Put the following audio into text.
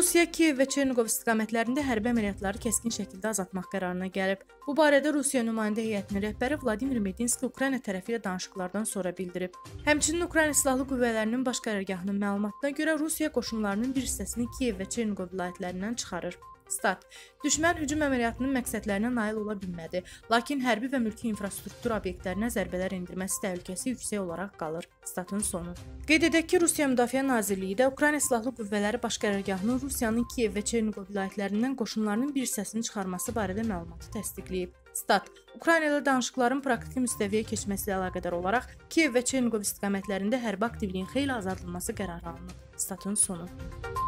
Rusiya Kiyev və Çernigov istiqamətlərində hərbi əməliyyatları kəskin şəkildə azaltmaq qərarına gəlib. Bu barədə Rusiya nümayəndə heyətinin rəhbəri Vladimir Medinski Ukrayna tərəfi ilə danışıqlardan sonra bildirib. Həmçinin Ukrayna Silahlı Qüvvələrinin baş qərargahının məlumatına görə Rusiya qoşunlarının bir hissəsini Kiyev və Çernigov vilayətlərindən çıxarır. Stat: Düşmən hücum əməliyyatının məqsədlərinə nail ola bilmədi, lakin hərbi və mülki infrastruktur obyektlərinə zərbələr endirməsi təhlükəsi yüksək olaraq qalır. Statın sonu. Qeyd edək ki, Rusiya Müdafiə Nazirliyi də Ukrayna Silahlı Qüvvələri baş qərargahının Rusiyanın Kiyev və Çernigov vilayətlərindən qoşunlarının bir hissəsini çıxarması barədə məlumatı təsdiqləyib. Stat: Ukrayna ilə danışıqların praktiki müstəviyə keçməsi ilə əlaqədar olaraq Kiyev və Çernigov istiqamətlərində hərbi aktivliyin xeyli azaldılması qərarı alınıb. Statın sonu.